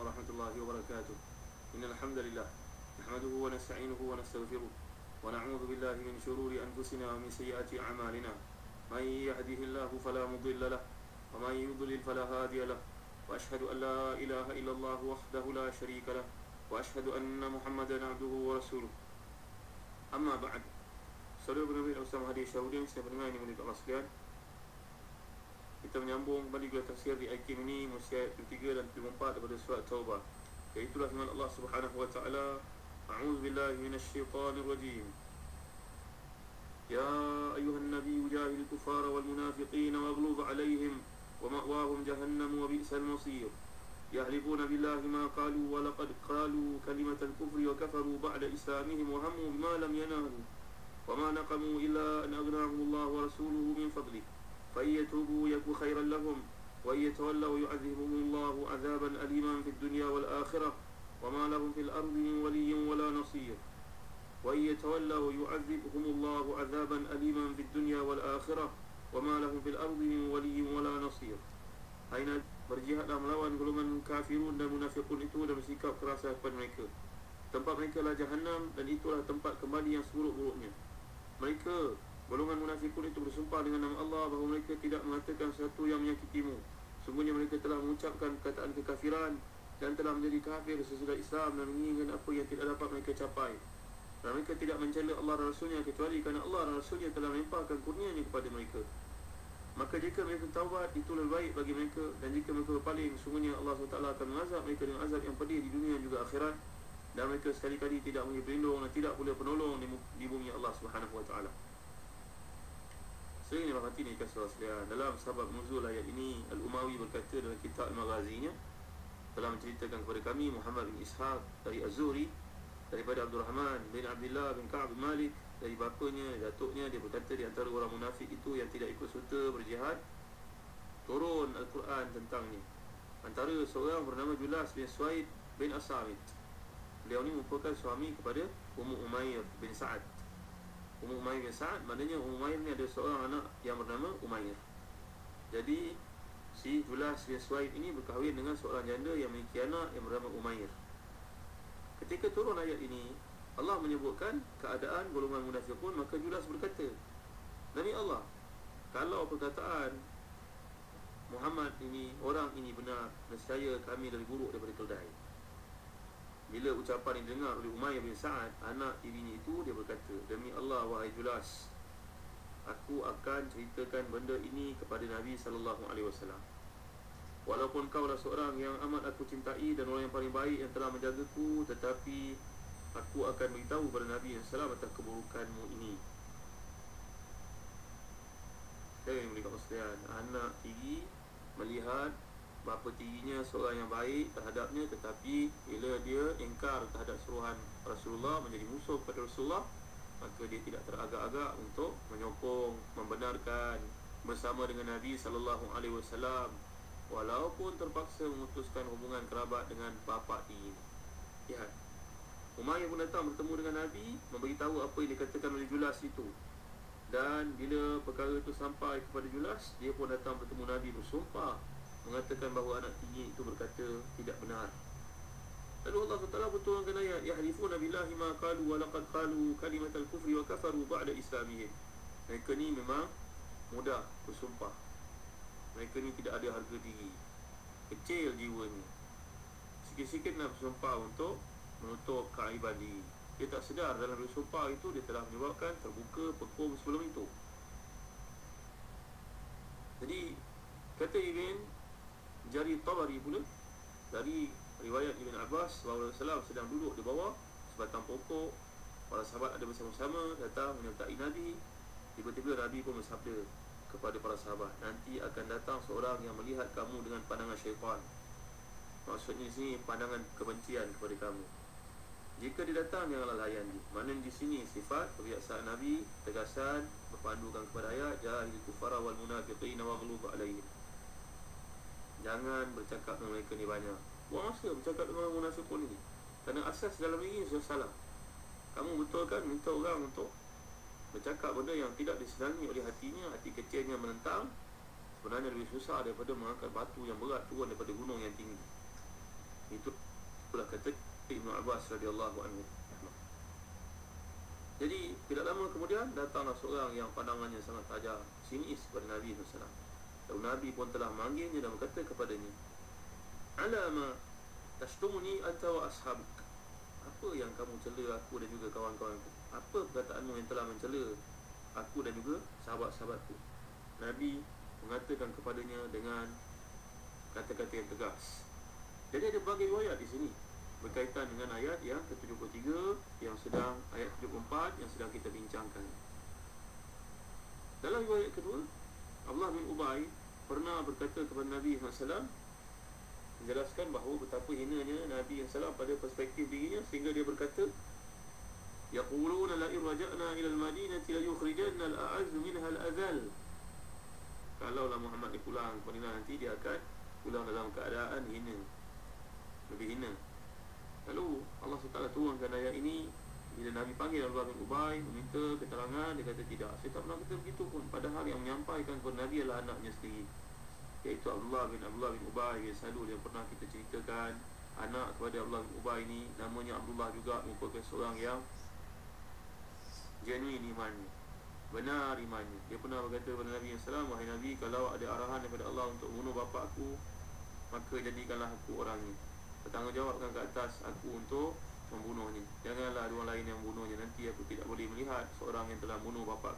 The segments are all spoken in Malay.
ورحمة الله وبركاته. إن الحمد لله نحمده ونستعينه ونستغفره ونعوذ بالله من شرور أنفسنا ومن سيئات أعمالنا. من يهده الله فلا مضل له ومن يضلل فلا هادي له وأشهد أن لا إله إلا الله وحده لا شريك له وأشهد أن محمدا عبده ورسوله. أما بعد. Saudara penerbit Ust Zahazan Mohd, saya pendengar ini mulia Allah sekalian. Kita menyambung kembali kepada tafsir di IKIM ini, muka ayat 3 dan 34 daripada surah taubah. Iaitulah firman Allah Subhanahu wa taala, A'udzu billahi minasyaitonir rajim. Ya ayuhan nabiy jahil kufara wal munafiqin waghluz 'alaihim wa ma'wahum jahannam wa bi'sal masir. Yahlifuna billahi ma qalu wa laqad qalu kalimatal kufri wa kafaru ba'da islamihim wa hammu bima lam yanalu. وما نقموا إلا أن أغناهم الله ورسوله من فضله فإن يتوبوا يك خيرا لهم وإن يتولوا يعذبهم الله عذابا أليما في الدنيا والآخرة وما لهم في الأرض من ولي ولا نصير وإن يتولوا يعذبهم الله عذابا أليما في الدنيا والآخرة وما لهم في الأرض من ولي ولا نصير. Aina berjihadlah melawan golongan kafirun dan munafiqun itu dan bersikap keras kepada mereka. Tempat mereka lah Jahannam dan itulah tempat kembali yang seburuk-buruknya. Mereka, golongan munafikun itu bersumpah dengan nama Allah bahawa mereka tidak mengatakan sesuatu yang menyakitimu. Sungguhnya mereka telah mengucapkan perkataan kekafiran dan telah menjadi kafir sesudah Islam dan menginginkan apa yang tidak dapat mereka capai. Dan mereka tidak mencela Allah dan Rasulnya kecuali kerana Allah dan Rasulnya telah melimpahkan kurnianya kepada mereka. Maka jika mereka taubat, itu lebih baik bagi mereka. Dan jika mereka berpaling, sungguhnya Allah SWT akan mengazab mereka dengan azab yang pedih di dunia dan juga akhirat. Dan mereka sekali-kali tidak mempunyai pelindung dan tidak pula penolong di bumi Allah Subhanahu wa taala. Sering dibahati ni kasih sekalian. Dalam sebab nuzul ayat ini, Al-Umawi berkata dalam kitab Al-Maghazinya telah menceritakan kepada kami Muhammad bin Ishaq dari Az-Zuhri daripada Abdul Rahman bin Abdullah bin Ka'ab bin Malik dari bapanya, datuknya, dia berkata di antara orang munafik itu yang tidak ikut serta berjihad, turun Al-Quran tentangnya. Antara seorang bernama Julas bin Suaid bin As-Samit. Beliau ni merupakan suami kepada Ummu Umair bin Sa'ad. Ummu Umair bin Sa'ad, maknanya Ummu Umair ni ada seorang anak yang bernama Umair. Jadi si Julas bin Suaid ini berkahwin dengan seorang janda yang memiliki anak yang bernama Umair. Ketika turun ayat ini, Allah menyebutkan keadaan golongan munafiqun, maka Julas berkata, Demi Allah, kalau perkataan Muhammad ini, orang ini benar, nescaya kami lebih buruk daripada keldai. Bila ucapan ini dengar oleh Umayyah bin Sa'ad, anak tirinya itu, dia berkata, Demi Allah, wahai Julas, aku akan ceritakan benda ini kepada Nabi SAW. Walaupun kau adalah seorang yang amat aku cintai dan orang yang paling baik yang telah menjagaku, tetapi aku akan beritahu kepada Nabi SAW atas keburukanmu ini. Saya ingin berikan sekalian, anak tiri melihat bapa tirinya seorang yang baik terhadapnya, tetapi bila dia ingkar terhadap suruhan Rasulullah, menjadi musuh kepada Rasulullah, maka dia tidak teragak-agak untuk menyokong, membenarkan bersama dengan Nabi SAW, walaupun terpaksa memutuskan hubungan kerabat dengan bapa tiri. Lihat, Umayyah pun datang bertemu dengan Nabi, memberitahu apa yang dikatakan oleh Julas itu. Dan bila perkara itu sampai kepada Julas, dia pun datang bertemu Nabi bersumpah, mengatakan bahawa anak tiri itu berkata tidak benar. Lalu Allah SWT berturunkan ayat, Yahlifuna billahi ma qalu wa laqad qalu kalimatal kufri wa kafaru ba'da islamihim. Mereka ni memang mudah bersumpah. Mereka ni tidak ada harga diri, kecil jiwanya, sikit-sikit nak bersumpah untuk menutup keaiban diri. Dia tak sedar dalam bersumpah itu dia telah menyebabkan terbuka pekum sebelum itu. Jadi kata Ibn Jari Tabari pula dari riwayat Ibn Abbas bahawa Rasulullah sedang duduk di bawah sebatang pokok, para sahabat ada bersama-sama datang menyertai Nabi. Tiba-tiba Nabi pun bersabda kepada para sahabat, nanti akan datang seorang yang melihat kamu dengan pandangan syaitan. Maksudnya di sini pandangan kebencian kepada kamu. Jika dia datang, janganlah layan dia. Maknanya di sini sifat kebiasaan Nabi, tegasan, berpandukan kepada ayat jahil kufara wal munafiqina waghlub alaihim. Jangan bercakap dengan mereka ni banyak. Buang masa bercakap dengan munafiqun ni, kerana asas dalam diri sudah salah. Kamu betul kan minta orang untuk bercakap benda yang tidak disenangi oleh hatinya, hati kecilnya menentang, sebenarnya lebih susah daripada mengangkat batu yang berat turun daripada gunung yang tinggi. Itulah kata Ibnu Abbas radhiyallahu anhu. Jadi tidak lama kemudian datanglah seorang yang pandangannya sangat tajam, sinis kepada Nabi SAW. Lalu Nabi pun telah memanggilnya dan berkata kepadanya, "Alama tashtumuni anta wa ashabuk?" Apa yang kamu cela aku dan juga kawan-kawanku? Apa perkataanmu yang telah mencela aku dan juga sahabat-sahabatku? Nabi mengatakan kepadanya dengan kata-kata yang tegas. Jadi ada berbagai riwayat di sini berkaitan dengan ayat yang ke-73 yang sedang, ayat 74 yang sedang kita bincangkan. Dalam riwayat kedua, Abdullah bin Ubay pernah berkata kepada Nabi SAW, menjelaskan bahawa betapa hinanya Nabi SAW pada perspektif dirinya, sehingga dia berkata, "Yaquluna la in raja'na ila al-Madinati la yukhrijanna al-a'azz minha al-azal." Kalaulah Muhammad pulang ke Madinah nanti, dia akan pulang dalam keadaan hina, lebih hina. Lalu Allah SWT turunkan ayat ini. Bila Nabi panggil Abdullah bin Ubay meminta keterangan, dia kata, "Tidak, saya tak pernah kata begitu pun." Padahal yang menyampaikan kepada Nabi adalah anaknya sendiri, iaitu Abdullah bin Ubay bin Salul, yang pernah kita ceritakan. Anak kepada Abdullah bin Ubay ni namanya Abdullah juga, merupakan seorang yang genuine imannya, benar imannya. Dia pernah berkata kepada Nabi SAW, "Wahai Nabi, kalau ada arahan daripada Allah untuk bunuh bapa aku, maka jadikanlah aku orangnya. Bertanggungjawabkan ke atas aku untuk membunuhnya. Janganlah ada orang lain yang membunuhnya. Nanti aku tidak boleh melihat seorang yang telah bunuh bapa."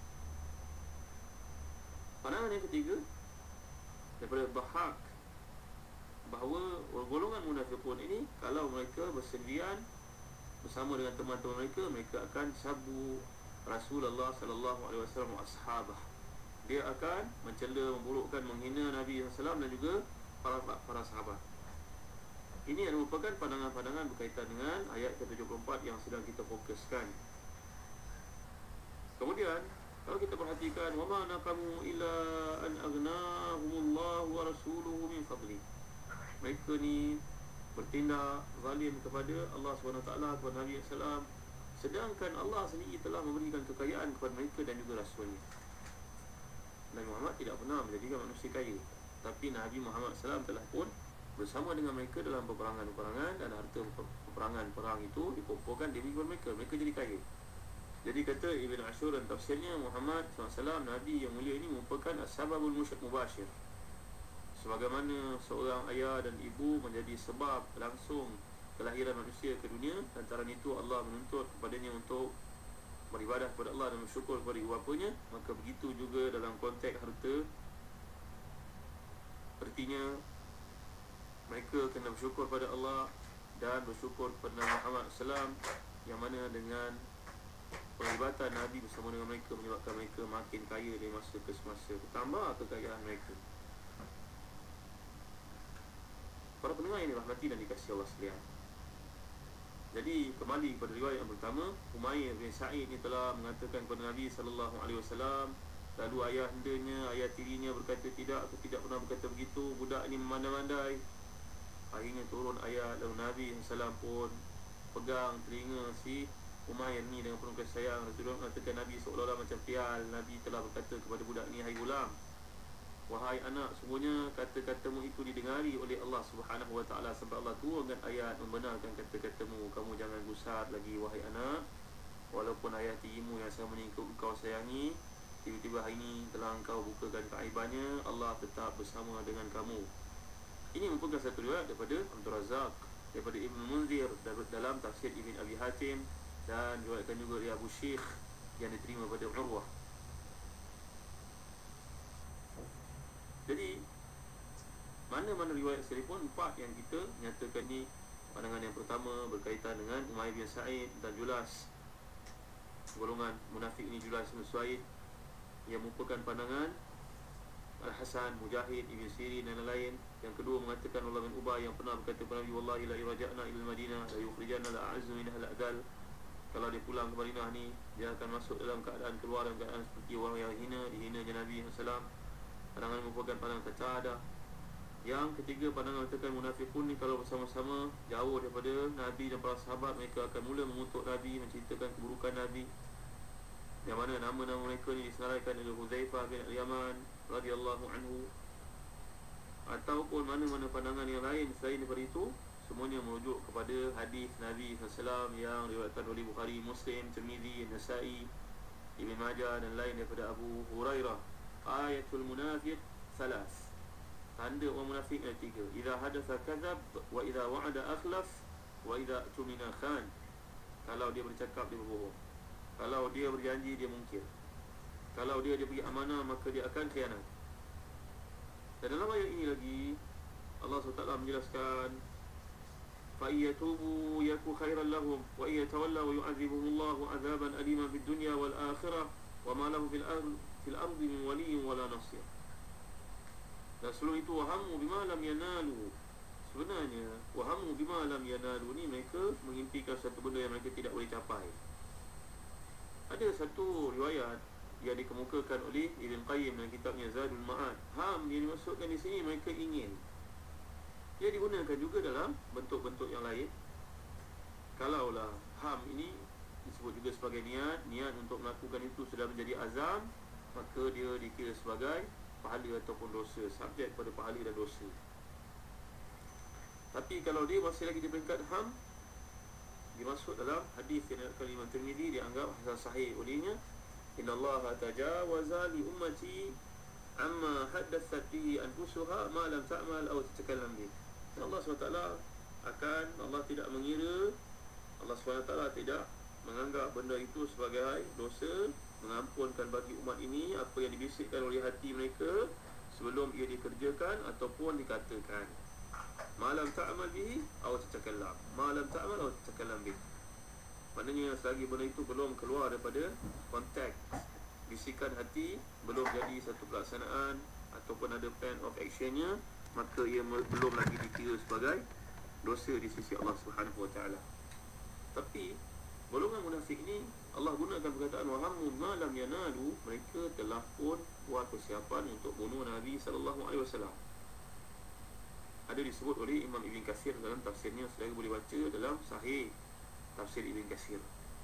Pandangan yang ketiga daripada Dhahak, bahawa golongan munafiqun ini, kalau mereka bersendirian bersama dengan teman-teman mereka, mereka akan sabu Rasulullah sallallahu alaihi wasallam wa ashabah. Dia akan mencela, memburukkan, menghina Nabi SAW dan juga para sahabat. Ini adalah merupakan pandangan-pandangan berkaitan dengan ayat ke-74 yang sedang kita fokuskan. Kemudian kalau kita perhatikan, "Wa ma naqamu illa an aghnahumullahu wa rasuluhu min fadli." Mereka ni bertindak zalim kepada Allah SWT, kepada Nabi SAW, sedangkan Allah sendiri telah memberikan kekayaan kepada mereka dan juga Rasulnya. Nabi Muhammad tidak pernah menjadikan manusia kaya, tapi Nabi Muhammad SAW telah pun bersama dengan mereka dalam peperangan-peperangan, dan harta peperangan perang itu dikumpulkan demi mereka, mereka jadi kaya. Jadi kata Ibn Ashur dan tafsirnya, Muhammad SAW, Nabi yang mulia ini merupakan as-sababul mubashir. Sebagaimana seorang ayah dan ibu menjadi sebab langsung kelahiran manusia ke dunia, lantaran itu Allah menuntut kepadanya untuk beribadah kepada Allah dan bersyukur kepada ibu bapanya, maka begitu juga dalam konteks harta. Artinya mereka kena bersyukur pada Allah dan bersyukur kepada Nabi Muhammad SAW, yang mana dengan peribatan Nabi bersama dengan mereka menyebabkan mereka makin kaya dari masa ke semasa, bertambah kekayaan mereka. Para pendengar yang dirahmati dan dikasihi Allah sekalian, jadi kembali kepada riwayat yang pertama, Umayyah bin Sa'id ni telah mengatakan kepada Nabi SAW, lalu ayahandanya, ayah tirinya berkata, "Tidak, aku tidak pernah berkata begitu." Budak ini memandai-mandai. Akhirnya turun ayat, lalu Nabi SAW pun pegang telinga si Umayyah ni dengan penuh kasih sayang. Rasulullah mengatakan Nabi seolah-olah macam pial. Nabi telah berkata kepada budak ni, "Hai gulam, wahai anak, sungguhnya kata-katamu itu didengari oleh Allah Subhanahu Wa Taala, sampai Allah turunkan ayat membenarkan kata-katamu. Kamu jangan gusar lagi, wahai anak. Walaupun ayah tirimu yang sama engkau sayangi, tiba-tiba hari ini telah engkau bukakan keaibannya, Allah tetap bersama dengan kamu." Ini merupakan satu riwayat daripada Abdul Razak, daripada Ibn Munzir dalam tafsir Ibn Abi Hatim, dan diriwayatkan juga oleh Abu Syekh yang diterima pada Urwah. Jadi mana-mana riwayat sekalipun, empat yang kita nyatakan ni, pandangan yang pertama berkaitan dengan Umayyah bin Sa'id dan Julas, golongan munafik ini Julas bin Suaid, yang merupakan pandangan Al-Hasan, Mujahid, Ibn Sirin dan lain. Yang kedua mengatakan Allah bin Ubay yang pernah berkata kepada Nabi, "Wallahi la iraja'na ila al-Madinah la yukhrijanna al-a'azzu minha al-adal." Kalau dia pulang ke Madinah ni, dia akan masuk dalam keadaan, keluar dalam keadaan seperti orang yang hina, dihinanya Nabi SAW. Pandangan merupakan pandangan kecadah. Yang ketiga, pandangan mengatakan munafiqun ni kalau bersama-sama jauh daripada Nabi dan para sahabat, mereka akan mula mengutuk Nabi, menceritakan keburukan Nabi, yang mana nama-nama mereka ni disenaraikan oleh Hudzaifah bin Al-Yaman radhiyallahu anhu. Ataupun mana-mana pandangan yang lain selain daripada itu, semuanya merujuk kepada hadis Nabi SAW yang diriwayatkan oleh Bukhari, Muslim, Tirmizi, Nasa'i, Ibn Majah dan lain daripada Abu Hurairah. Ayatul munafiq salas. Tanda orang munafik ada 3. Idza hadatha kadzab, wa idza wa'ada akhlaf, wa idza tumina khan. Kalau dia bercakap dia berbohong. Kalau dia berjanji dia mungkir. Kalau dia beri amanah maka dia akan khianat. Dan dalam ayat ini lagi Allah SWT menjelaskan, fa iyatubu yaku khairan lahum wa iyatawallaw yu'adzibuhumullahu 'adzaban aliman fid dunya wal akhirah wa ma lahu fil ardi min waliyyin wala nasir. Dan sebelum itu wahamu bima lam yanalu. Sebenarnya wahamu bima lam yanalu ni mereka mengimpikan satu benda yang mereka tidak boleh capai. Ada satu riwayat yang dikemukakan oleh Ibn IKIM dalam kitabnya Zadul Ma'ad. Ham yang dimaksudkan di sini mereka ingin. Dia digunakan juga dalam bentuk-bentuk yang lain. Kalaulah ham ini disebut juga sebagai niat untuk melakukan itu sudah menjadi azam, maka dia dikira sebagai pahala ataupun dosa, subjek pada pahala dan dosa. Tapi kalau dia masih lagi di peringkat ham, dimasuk dalam hadis yang diriwayatkan Imam Tirmizi, dianggap hasan sahih olehnya, innallaha tajawaza li ummati amma haddathat bihi anfusuha ma lam ta'mal aw tatakallam bihi. Allah SWT Allah tidak mengira, Allah SWT tidak menganggap benda itu sebagai dosa, mengampunkan bagi umat ini apa yang dibisikkan oleh hati mereka sebelum ia dikerjakan ataupun dikatakan. Malam ta'amal bihi aw tatakallam, malam ta'amal aw tatakallam bihi. Maknanya selagi benda itu belum keluar daripada konteks bisikan hati, belum jadi satu pelaksanaan ataupun ada plan of actionnya, maka ia belum lagi dikira sebagai dosa di sisi Allah Subhanahu Wa Taala. Tapi golongan munafik ni Allah gunakan perkataan wahamu ma lam yanalu, mereka telah pun buat persiapan untuk bunuh Nabi sallallahu alaihi wasallam. Ada disebut oleh Imam Ibn Katsir dalam tafsirnya, saudara boleh baca dalam Sahih tafsir Ibn Katsir.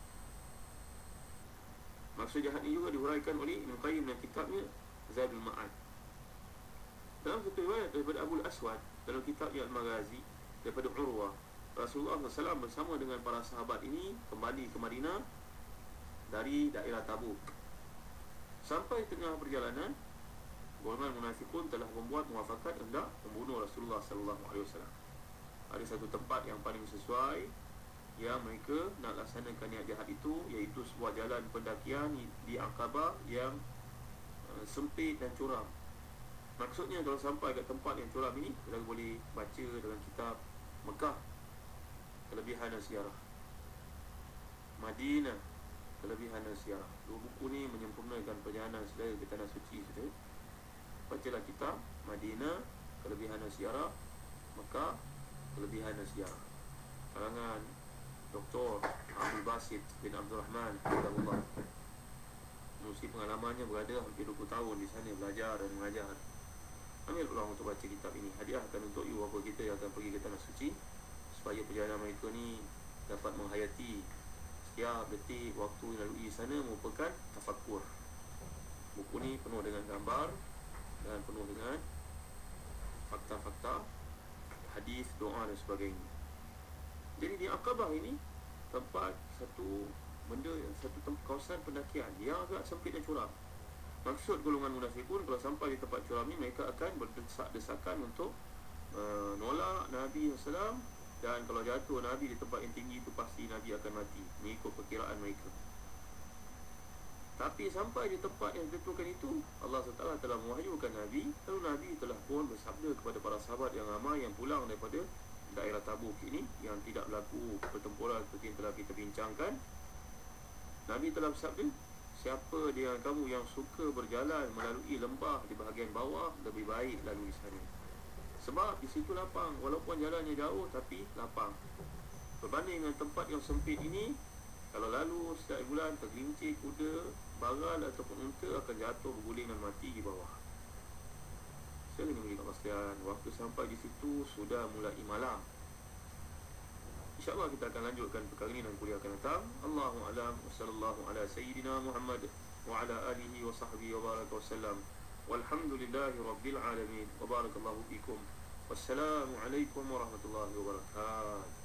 Maksud jahat ini juga dihuraikan oleh Ibn Qayyim dalam kitabnya Zadul Ma'ad. Dalam satu riwayat daripada Abu Aswad dalam kitabnya Al-Maghazi daripada Urwah, Rasulullah SAW bersama dengan para sahabat ini kembali ke Madinah dari daerah Tabuk. Sampai tengah perjalanan, golongan munafikun telah membuat muafakat hendak membunuh Rasulullah SAW. Ada satu tempat yang paling sesuai yang mereka nak laksanakan niat jahat itu, iaitu sebuah jalan pendakian di Aqabah yang sempit dan curam. Maksudnya kalau sampai ke tempat yang curam ini, kita boleh baca dalam kitab Mekah Kelebihan dan Siarah, Madinah Kelebihan dan Siarah. Dua buku ni menyempurnakan perjalanan saudara ke tanah suci saudara. Bacalah kitab Madinah Kelebihan dan Siarah, Mekah Kelebihan dan Siarah, karangan Dr. Abdul Basit bin Abdul Rahman Rahimahullah. Menerusi pengalamannya berada hampir 20 tahun di sana belajar dan mengajar. Ambil peluang untuk baca kitab ini. Hadiahkan untuk you apa kita yang akan pergi ke tanah suci, supaya perjalanan mereka ni dapat menghayati setiap detik waktu yang lalui di sana merupakan tafakur. Buku ni penuh dengan gambar dan penuh dengan fakta-fakta, hadis, doa dan sebagainya. Jadi di Aqabah ini tempat satu benda, satu kawasan pendakian yang agak sempit dan curam. Maksud golongan munafikun kalau sampai di tempat curam ni, mereka akan berdesak-desakan untuk menolak Nabi SAW. Dan kalau jatuh Nabi di tempat yang tinggi itu, pasti Nabi akan mati mengikut perkiraan mereka. Tapi sampai di tempat yang ditentukan itu, Allah SWT telah mewahyukan Nabi. Lalu Nabi telah pun bersabda kepada para sahabat yang ramai yang pulang daripada daerah Tabuk ini, yang tidak berlaku pertempuran seperti yang telah kita bincangkan. Nabi telah bersabda, siapa di antara kamu yang suka berjalan melalui lembah di bahagian bawah, lebih baik lalu di sana. Sebab di situ lapang, walaupun jalannya jauh tapi lapang. Berbanding dengan tempat yang sempit ini, kalau lalu setiap bulan tergelincir kuda, bagal ataupun unta akan jatuh berguling dan mati di bawah. Saya ingin beri kepastian, waktu sampai di situ sudah mulai malam. InsyaAllah kita akan lanjutkan perkara ini dalam kuliah akan datang. Allahu a'lam wa sallallahu ala sayyidina Muhammad wa ala alihi wa sahbihi wa baraka wa sallam. Walhamdulillahi rabbil alamin. Wa barakallahu fikum. Wassalamualaikum warahmatullahi wabarakatuh.